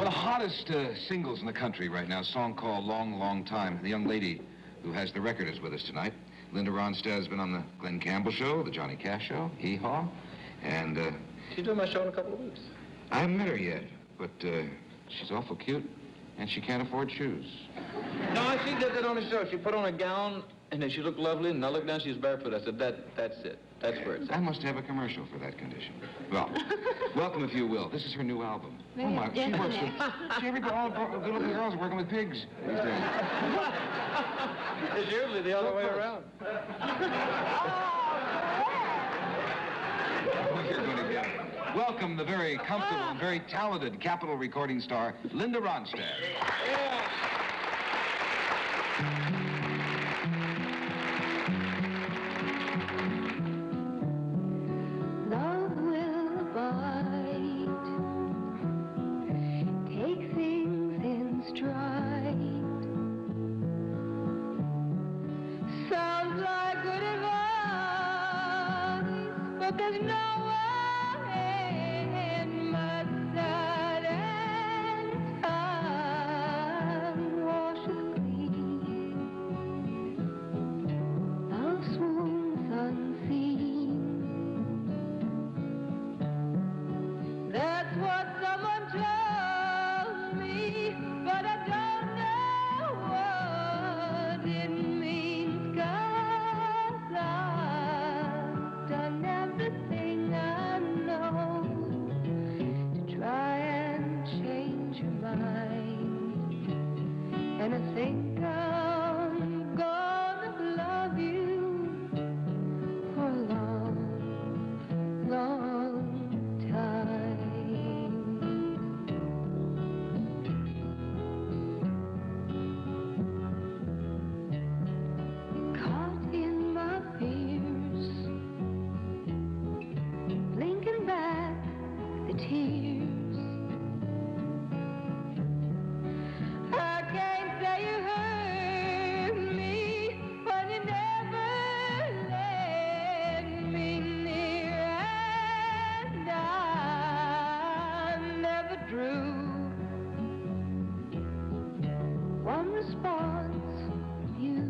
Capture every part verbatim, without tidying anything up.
Well, the hottest uh, singles in the country right now, a song called Long, Long Time. The young lady who has the record is with us tonight. Linda Ronstadt has been on the Glenn Campbell Show, the Johnny Cash Show, Hee Haw, and... Uh, she's doing my show in a couple of weeks. I haven't met her yet, but uh, she's awful cute, and she can't afford shoes. No, I seen that on the show. She put on a gown, and then she looked lovely, and I looked down, she was barefoot. I said, that, that's it. That's where it's at. I must have a commercial for that condition. Well, welcome if you will. This is her new album. Maybe oh, my, yes, she works with... See, everybody, all the good-looking girls are working with pigs these days. It's usually the other way around. You're going to get it. Welcome the very comfortable and very talented Capitol recording star, Linda Ronstadt. Yeah. Love will abide, take things in stride. Sounds like good advice, but there's no way much that and time washes clean. Love swoons unseen. That's what someone told me, but I don't know what it means, 'cause I've done everything I know to try and change your mind, and I think I'm gonna love you for a long, long time. Caught in my fears, blinking back the tears. I can't say you hurt me when you never let me near, and I never drew one response from you.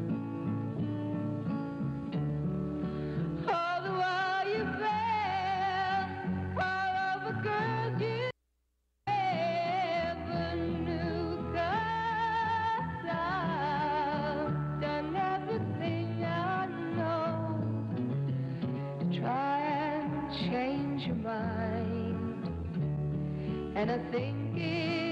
All the while you fell all over girls you never knew, 'cause I've done everything I know to try and change your mind, and I think it